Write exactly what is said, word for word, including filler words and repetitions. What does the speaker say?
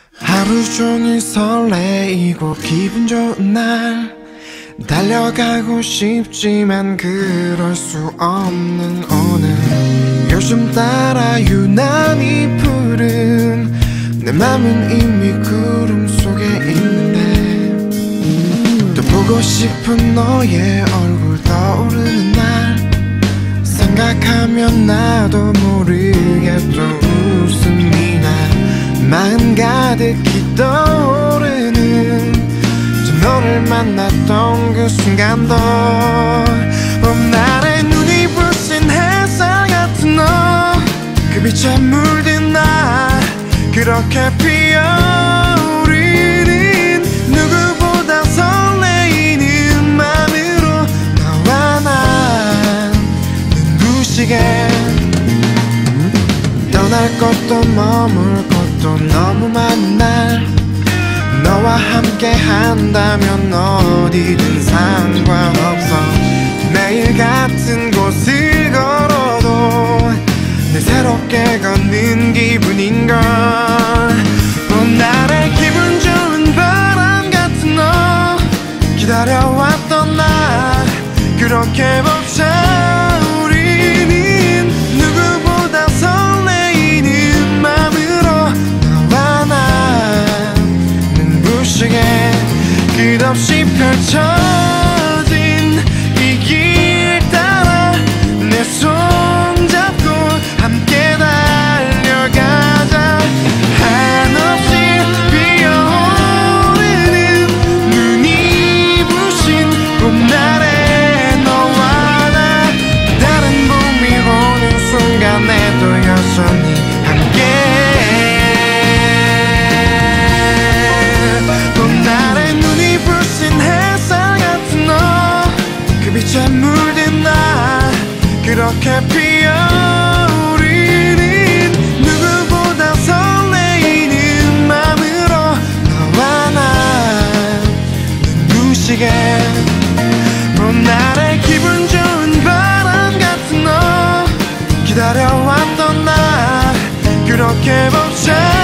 하루 종일 설레이고 기분 좋은 날 달려가고 싶지만 그럴 수 없는 오늘 요즘 따라 유난히 푸른 내 맘은 이미 구름 속에 있는데 또 보고 싶은 너의 얼굴 떠오르는 날 생각하면 나도 모르게 또 웃음이 나 마음 가득히 떠오르는 저 너를 만났던 그 순간도 봄날에 눈이 부신 햇살 같은 너 그 빛에 물든 나 그렇게 피어오르는 누구보다 설레이는 맘으로 너와 난 눈부시게 떠날 것도 머물 것도 너무 많은 날 너와 함께 한다면 어디든 상관없어 매일 같은 곳을 걸어도 늘 새롭게 걷는 기분인걸 봄날의 기분 좋은 바람 같은 너 기다려왔던 나 그렇게 벅차오르는 누구보다 설레이는 맘으로 너와 난 눈부시게 끝없이 펼쳐진 이 길 따라 내 손 잡고 함께 달려가자 한없이 피어오르는 눈이 부신 봄날에 너와 나 다른 봄이 오는 순간에도 여전히 함께 봄날에 눈이 부신 햇살 같은 너 그 빛에 물든 나 그렇게 피어오르는 누구보다 설레이는 맘으로 너와 난 눈부시게 봄날의 기분 좋은 바람 같은 너 기다려왔던 나 그렇게 벅차